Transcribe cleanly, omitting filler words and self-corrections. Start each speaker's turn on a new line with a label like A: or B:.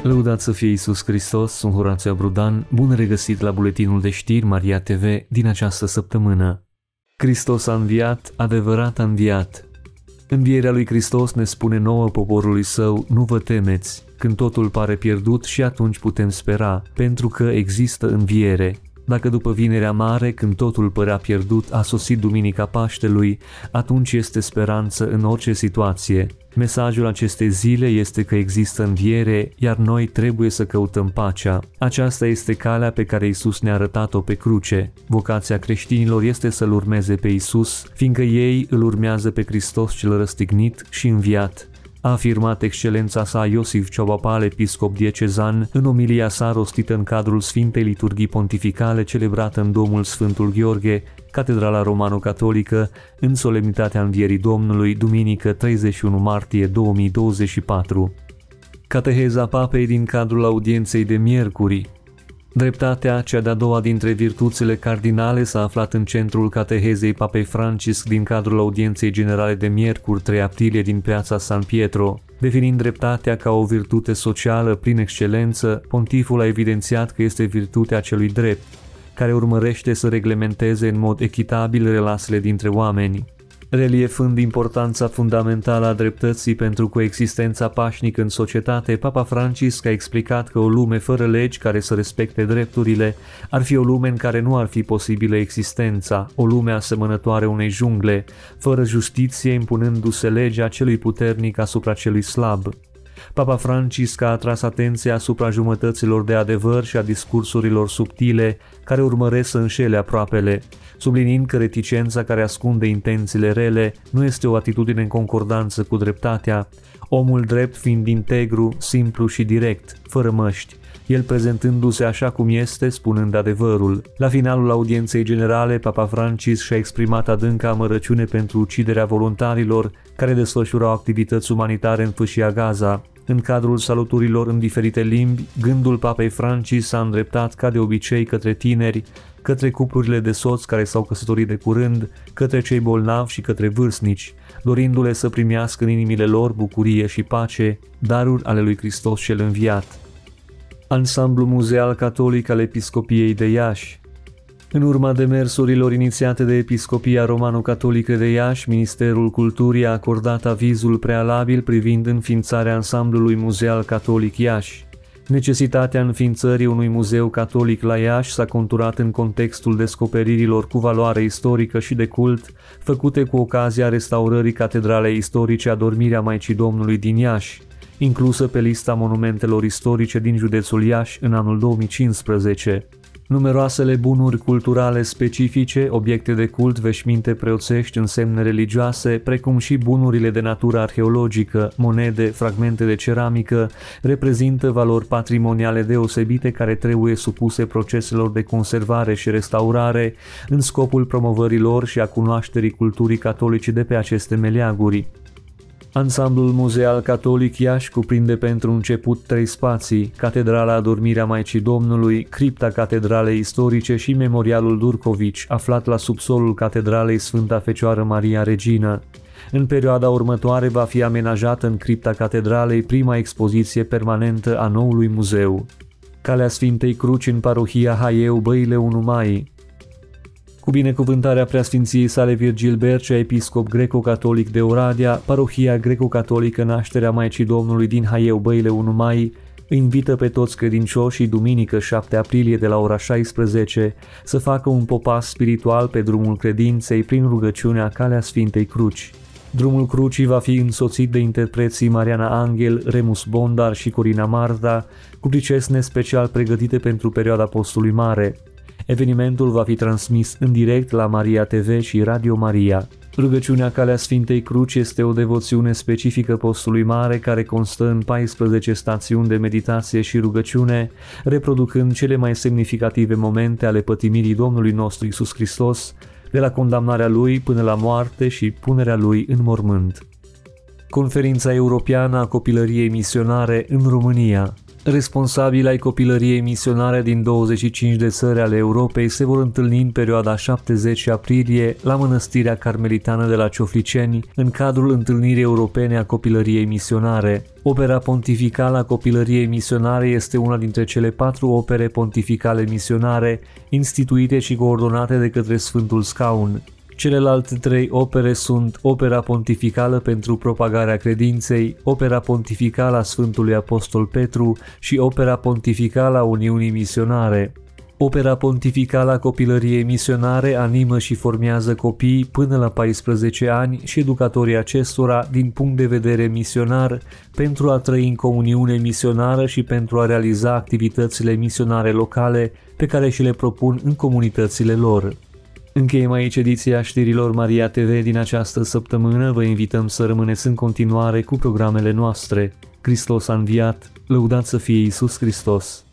A: Lăudat să fie Iisus Hristos, sunt Horațiu Abrudan, bun regăsit la buletinul de știri Maria TV din această săptămână. Hristos a înviat, adevărat a înviat. Învierea lui Hristos ne spune nouă poporului său, nu vă temeți, când totul pare pierdut și atunci putem spera, pentru că există înviere. Dacă după Vinerea Mare, când totul părea pierdut, a sosit Duminica Paștelui, atunci este speranță în orice situație. Mesajul acestei zile este că există înviere, iar noi trebuie să căutăm pacea. Aceasta este calea pe care Iisus ne-a arătat-o pe cruce. Vocația creștinilor este să-L urmeze pe Iisus, fiindcă ei îl urmează pe Hristos cel răstignit și înviat. A afirmat excelența sa Iosif Ciobapal, episcop diecezan, în omilia sa rostită în cadrul Sfintei Liturghii Pontificale celebrată în Domul Sfântul Gheorghe, Catedrala Romano-Catolică, în solemnitatea Învierii Domnului, duminică 31 martie 2024. Cateheza Papei din cadrul audienței de miercuri. Dreptatea, cea de-a doua dintre virtuțile cardinale, s-a aflat în centrul catehezei Papei Francisc din cadrul audienței generale de miercuri 3 aprilie din piața San Pietro. Definind dreptatea ca o virtute socială prin excelență, pontiful a evidențiat că este virtutea celui drept, care urmărește să reglementeze în mod echitabil relațiile dintre oameni. Reliefând importanța fundamentală a dreptății pentru coexistența pașnică în societate, Papa Francisc a explicat că o lume fără legi care să respecte drepturile ar fi o lume în care nu ar fi posibilă existența, o lume asemănătoare unei jungle, fără justiție, impunându-se legea celui puternic asupra celui slab. Papa Francisc a atras atenția asupra jumătăților de adevăr și a discursurilor subtile care urmăresc să înșele aproapele, subliniind că reticența care ascunde intențiile rele nu este o atitudine în concordanță cu dreptatea, omul drept fiind integru, simplu și direct, fără măști, el prezentându-se așa cum este, spunând adevărul. La finalul audienței generale, Papa Francisc și-a exprimat adânca amărăciune pentru uciderea voluntarilor care desfășurau activități umanitare în fâșia Gaza. În cadrul saluturilor în diferite limbi, gândul Papei Francisc s-a îndreptat ca de obicei către tineri, către cuplurile de soți care s-au căsătorit de curând, către cei bolnavi și către vârstnici, dorindu-le să primească în inimile lor bucurie și pace, daruri ale lui Hristos cel înviat. Ansamblu muzeal catolic al Episcopiei de Iași. În urma demersurilor inițiate de Episcopia Romano-Catolică de Iași, Ministerul Culturii a acordat avizul prealabil privind înființarea ansamblului muzeal catolic Iași. Necesitatea înființării unui muzeu catolic la Iași s-a conturat în contextul descoperirilor cu valoare istorică și de cult, făcute cu ocazia restaurării Catedralei Istorice Adormirea Maicii Domnului din Iași, inclusă pe lista monumentelor istorice din județul Iași în anul 2015. Numeroasele bunuri culturale specifice, obiecte de cult, veșminte preoțești, însemne religioase, precum și bunurile de natură arheologică, monede, fragmente de ceramică, reprezintă valori patrimoniale deosebite care trebuie supuse proceselor de conservare și restaurare în scopul promovării lor și a cunoașterii culturii catolice de pe aceste meleaguri. Ansamblul muzeal catolic Iași cuprinde pentru început 3 spații: Catedrala Adormirea Maicii Domnului, cripta Catedralei Istorice și Memorialul Durcovici, aflat la subsolul Catedralei Sfânta Fecioară Maria Regină. În perioada următoare va fi amenajată în cripta Catedralei prima expoziție permanentă a noului muzeu. Calea Sfintei Cruci în parohia Haieu, Băile 1 Mai. Cu binecuvântarea Preasfinției sale Virgil Bercea, episcop greco-catolic de Oradea, parohia greco-catolică Nașterea Maicii Domnului din Haieu, Băile 1 Mai, invită pe toți credincioșii duminică 7 aprilie de la ora 16 să facă un popas spiritual pe drumul credinței prin rugăciunea Calea Sfintei Cruci. Drumul crucii va fi însoțit de interpreții Mariana Angel, Remus Bondar și Corina Marta, cu pricesne special pregătite pentru perioada postului mare. Evenimentul va fi transmis în direct la Maria TV și Radio Maria. Rugăciunea Calea Sfintei Cruci este o devoțiune specifică postului mare care constă în 14 stațiuni de meditație și rugăciune, reproducând cele mai semnificative momente ale pătimirii Domnului nostru Iisus Hristos, de la condamnarea Lui până la moarte și punerea Lui în mormânt. Conferința Europeană a Copilăriei Misionare în România. Responsabili ai copilăriei misionare din 25 de țări ale Europei se vor întâlni în perioada 70 aprilie la Mănăstirea Carmelitană de la Ciofliceni, în cadrul întâlnirii europene a copilăriei misionare. Opera pontificală a copilăriei misionare este una dintre cele 4 opere pontificale misionare instituite și coordonate de către Sfântul Scaun. Celelalte 3 opere sunt Opera pontificală pentru propagarea credinței, Opera pontificală a Sfântului Apostol Petru și Opera pontificală a Uniunii Misionare. Opera pontificală a copilăriei misionare animă și formează copiii până la 14 ani și educatorii acestora din punct de vedere misionar pentru a trăi în comuniune misionară și pentru a realiza activitățile misionare locale pe care și le propun în comunitățile lor. Încheiem aici ediția știrilor Maria TV din această săptămână. Vă invităm să rămâneți în continuare cu programele noastre. Hristos a înviat, lăudat să fie Iisus Hristos!